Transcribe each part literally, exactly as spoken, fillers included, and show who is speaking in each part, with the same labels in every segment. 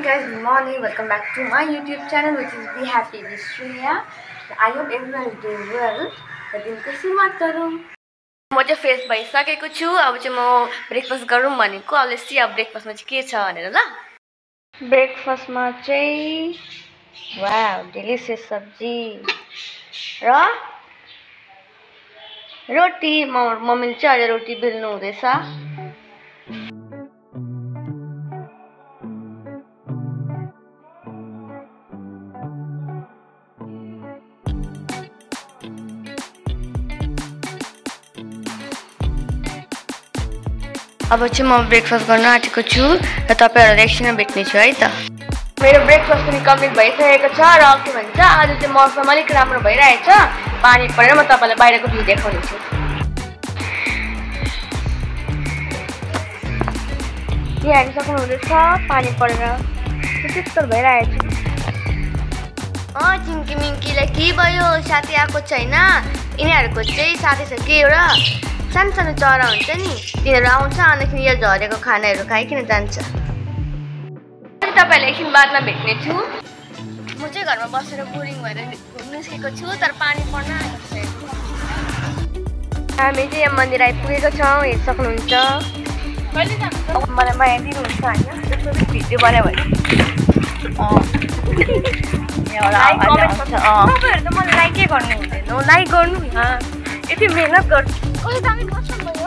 Speaker 1: morning guys, good morning. Welcome back to my YouTube channel which is Be Happy with Shreya. I hope everyone is doing well. र दिनको सुरुवात गरौँ। म चाहिँ fresh भइसकेको छु। अब चाहिँ म ब्रेकफास्ट गरौँ भनेको। अब लेट्स सी अब ब्रेकफास्टमा चाहिँ के छ भनेर ल। ब्रेकफास्टमा चाहिँ वाउ डिलिसियस सब्जी र रोटी। म मम्मीले चाहिँ अहिले रोटी बेल्नु हुँदैछ। अब चाहिँ म ब्रेकफास्ट गर्न आँटेको छु र तपाईहरुलाई एकछिनमा भेट्ने छु है त। मेरो ब्रेकफास्ट पनि कम्प्लिट भइसकेको छ र के भन्छ आज चाहिँ मौसम अलिक राम्रो भइरहेछ। पानी परेर म तपाईलाई बाहिरको भ्यू देखाउने छु। यहाँ हेर्न सक्नुहुँदैछ पानी परेर शीतल भइरहेछ। अ चिम्की मिङ्कीलाई के भयो साथी आएको छैन। यिनीहरुको चाहिँ साथी छ के एउटा सानो सानो चरा हुन्छ नि तिनीहरु आउँछ अन्तखेरि यो झरेको खानाहरु खाइकिन जान्छ। अनि तपाईहरुलाई एकछिन बादमा भेट्ने छु। म चाहिँ घरमा बसेर बोरिङ भएर निस्केको छु तर पानी पर्न आएको छ। हामी चाहिँ यहाँ मन्दिर आइपुगेको छौँ हेर्न सक्नुहुन्छ। कहिले जान्छ मलाई माया दिनुहुन्छ हैन त्यसको भिडियो बनायो भने अ एउटा आवाज आउँछ। तपाईहरु त मलाई लाइक के गर्नु हुँदैन लाइक गर्नु न यति मेहनत गर्छु। कहिले दामी मौसम भयो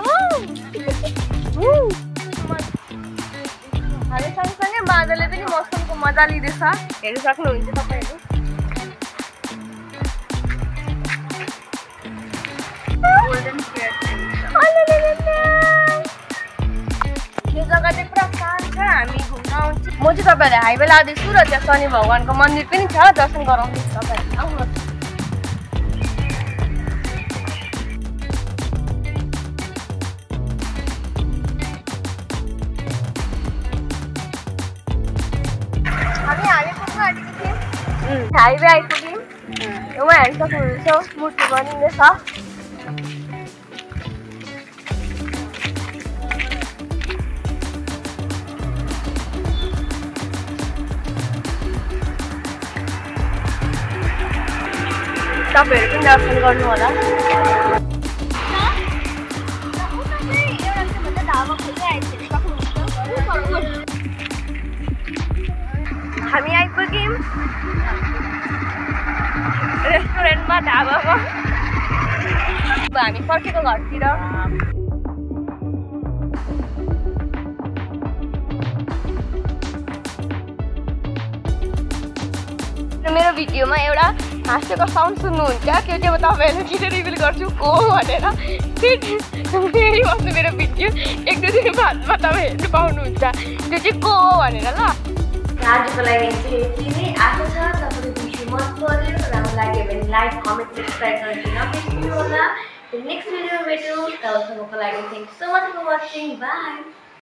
Speaker 1: हामी सँगसँगै बादलले पनि मौसमको मजा लिँदैछ हेर्न सक्नुहुन्छ तपाईहरु। यो जग्गा चाहिँ पुरा शान्त छ। हामी घुम्न आउँछ। म चाहिँ तपाईहरुलाई हाइवे लाँदैछु र त्यहाँ शनि भगवानको मन्दिर पनि छ दर्शन गराउँदैछु तपाईहरुलाई। आउनुहोस्। हामी हाइवे पुग्न आँटेको थियौँ। हाइवे आइपुग्यौँ। उहाँ हेर्न सक्नुहुन्छ मूर्ति बनिँदैछ। तपाईहरु पनि दर्शन गर्नु होला। हामी आइपुग्यौँ रेस्टुरेन्टमा ढाबामा। अब हामी फर्केको घरतिर। मेरो भिडियोमा एउटा हाँसेको साउन्ड सुन्नुहुन्छ त्यो चाहिँ म तपाईँहरूलाई छिटो रिभिल गर्छु को भनेर। फेरि बस्नु मेरो भिडियो एक दुई दिन बादमा तपाईँ हेर्नु पाउनुहुन्छ त्यो चाहिँ को हो भनेर ल। आजको लागि चाहिँ यति नै आएको छ। तपाईँको भिडियो मन पर्यो राम्रो लाग्यो भने लाइक कमेन्ट सब्सक्राइब गर्न नबिर्सिनु होला। नेक्स्ट भिडियोमा भेटौँ। तबसम्मको लागि thank you so much for watching. By.